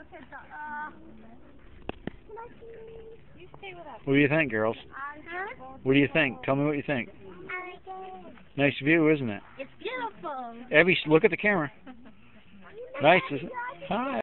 What do you think, girls? What do you think? Tell me what you think. Nice view, isn't it? It's beautiful. Evie, look at the camera. Nice, isn't it? Hi.